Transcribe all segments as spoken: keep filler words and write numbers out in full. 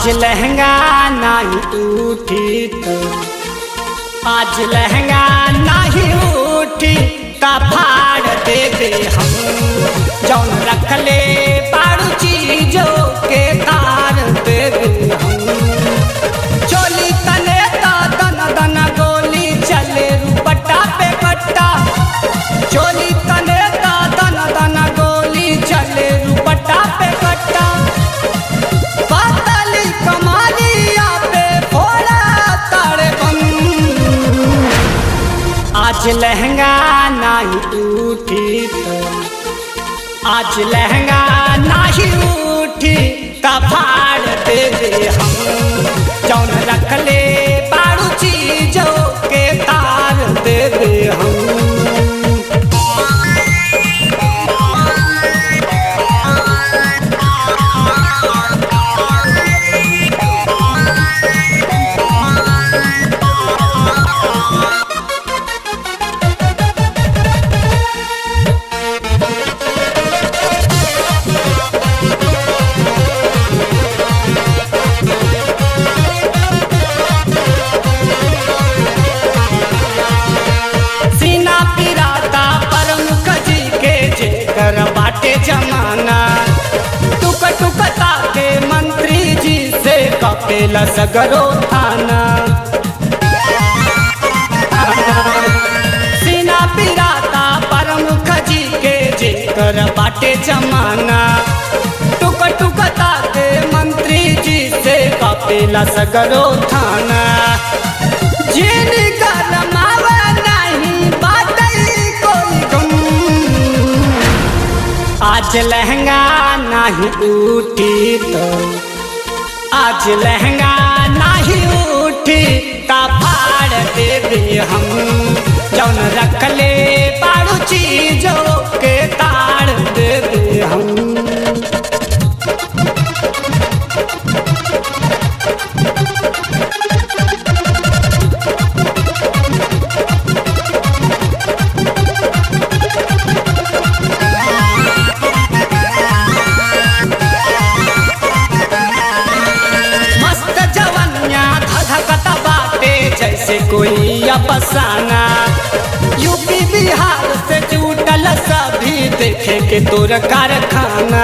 आज लहंगा नहीं उठी तो आज लहंगा नहीं उठी का फाड़ दे दे हम जौन रख ले बारू चीजों के तार दे दे हम चोली तने ता दन दन गोली चले रुपट्टा पे कट्टा चोली तने ता दन दन गोली चले रुपट्टा पे कट्टा आज लहंगा नहीं उठी तो आज लहंगा नहीं उठी का फाड़ दे दे हम जौन रख ले बारू चीजों के तार दे दे हम। बाटे जमाना टुक टुक ताके मंत्री जी से कपेला सगरो थाना सीना पिराता प्रमुख जी के जेकर बाटे जमाना टुक टुक ताके मंत्री जी से कपेला सगरो थाना जिन गरमावा नहीं बाटे कोई गम आज लहंगा नहीं उठी तो आज लहंगा नहीं उठी का फाड़ दे दे हम जौन रख ले बारू चीजों के ताड़ दे दे हम। जैसे कोई अफसाना यूपी बिहार से जुटल सभी देखे के तोर कारखाना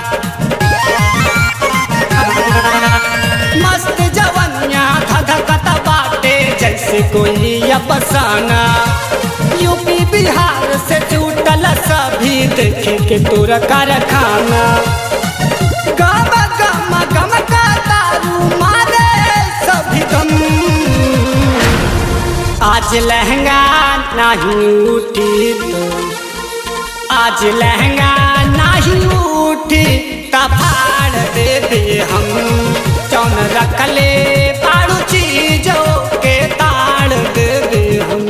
मस्त जवनिया धधकत बाटे जैसे कोई अफसाना यूपी बिहार से जुटल सभी देखे के तोर कारखाना गम गम गम का दारू मारे सभी गम आज लहंगा नहीं उठी तो आज लहंगा नहीं उठी का फाड़ दे दे हम जौन रख ले बारू चीजों के ताड़ दे दे हम।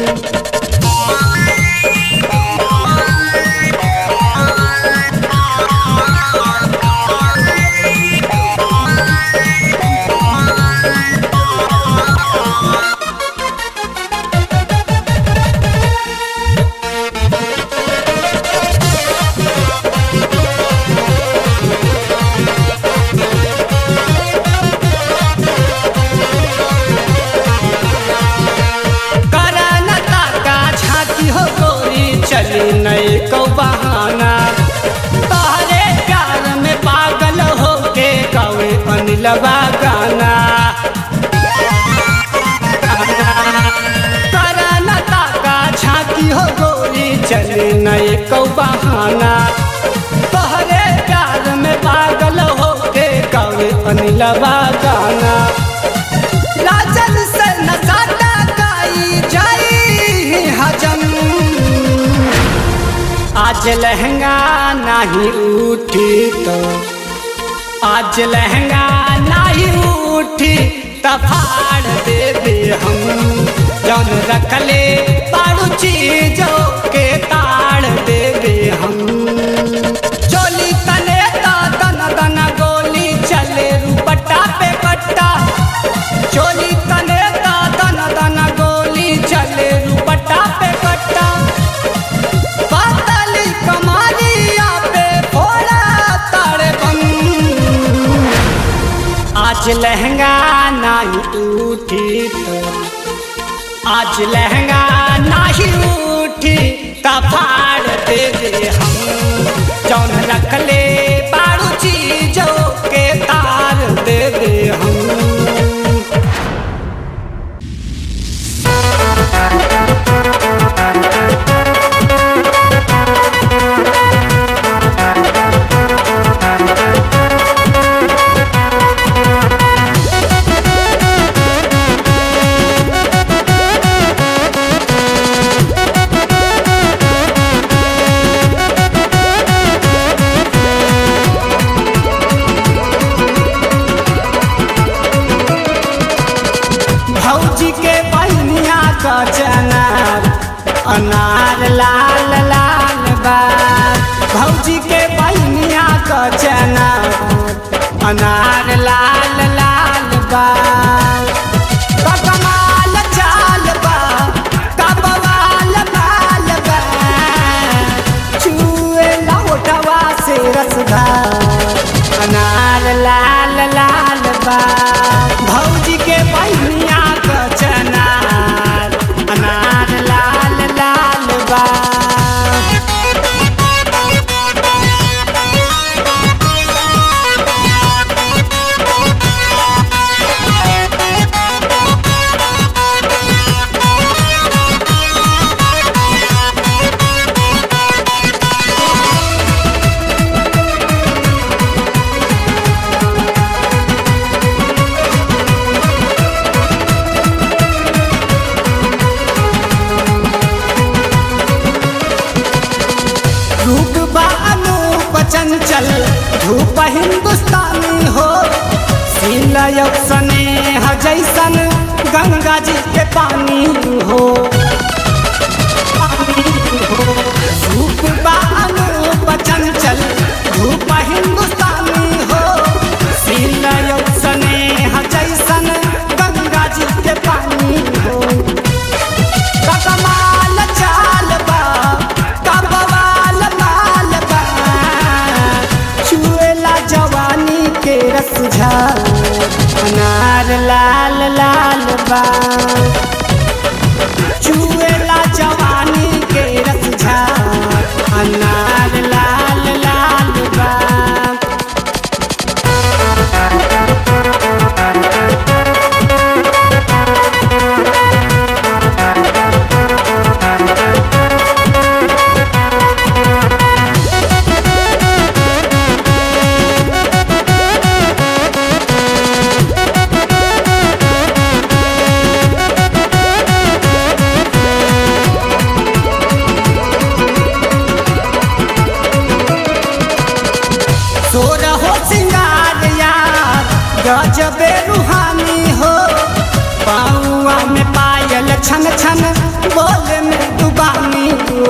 चली नहीं को बहाना तोहरे प्यार में पागल हो के गावे अनिलवा गाना करनता का झांकी हो गोरी चली नहीं को बहाना तोहरे प्यार में पागल हो के गावे अनिलवा गाना राजन से नसाता गाई जाई हजम आज लहंगा नहीं उठी तो आज लहंगा नहीं उठी तो फाड़ दे दे हम जौन रख ले बारू चीजों के ताड़ दे दे हम चोली तने ता दन दन गोली चले रुपट्टा पे कट्टा चोली तने ता दन दन गोली चले रुपट्टा पे कट्टा आज आज लहंगा नहीं उठी तो आज लहंगा नहीं उठी त फाड़ दे दे हम जौन रखले बारू चीजों के तार दे दे हम। भौजी के बहनिया का चनार अनार लाल लाल बा भौजी के बहनिया का चनार अनार लाल लाल बा कमाल चाल बा कबवाल बाल बा छुए लौटवा से रसदार अनार लाल लाल बा भौजी के बहनिया का चनार अनार लाल लाल बा। रूप बानूप चंचल धूप हिंदुस्तानी हो सिलय स्नेह जैसन गंगा जी के पानी हो रूप बानूप चंचल धूप हिंदुस्तानी हो सिलय स्नेह जैसन गंगा जी के पानी हो कमाल चाल बा कबवाल बाल बा छुएला जवानी के रसझार अनार लाल लाल बा छुएला जवानी के रसझार अनार लाल लाल बा। तोरा हो सिंगार यार गजबे रूहानी हो पाऊआ में पायल छन छन बोले में दुबानी हो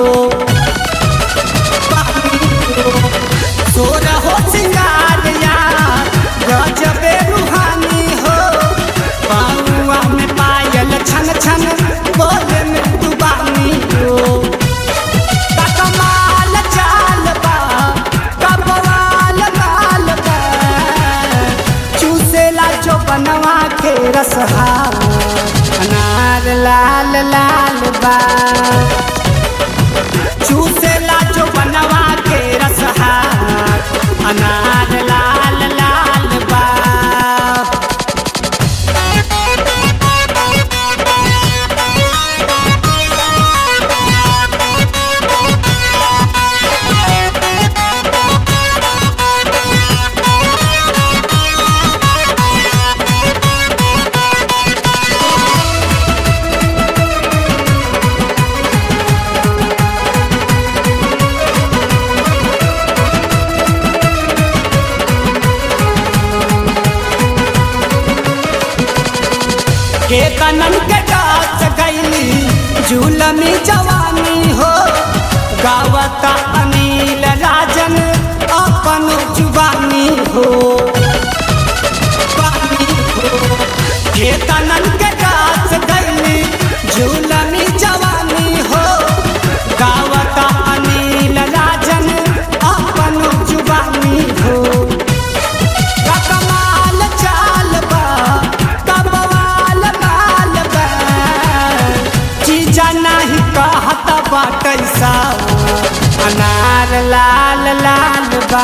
तोरा हो सिंगार यार गजबे रूहानी हो पाऊआ में पायल छन छन बोले में दुबानी हो कमाल चाल बा कबवाल बाल बा चूसेला जो बनवा के रसहार अनार लाल लाल बा चूसेला जो बनवा के रसहार अनार लाल लाल बा। के कनन के डाच गईली झूलमी जवानी हो गावता अनिल राजन अपन जुबानी हो के कनन के डाच गईली झूलमी जवानी हो गावता अनिल राजन अपन जुबानी हो कमाल चाल बा लाल बा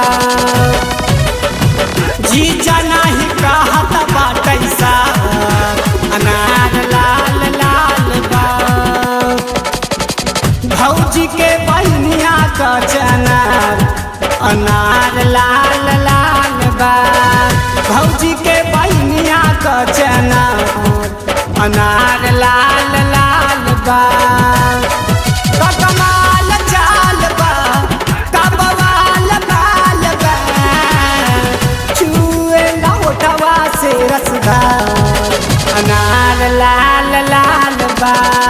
जीजा नहीं कहत बाटैसा अनार लाल लाल बा भौजी के बहनिया का चनार अनार लाल लाल बा भौजी के बहनिया का चनार अनार लाल लाल बा कमाल चाल बा कबवाल बाल बा छुए लौटवा से रसदार अनार लाल लाल बा।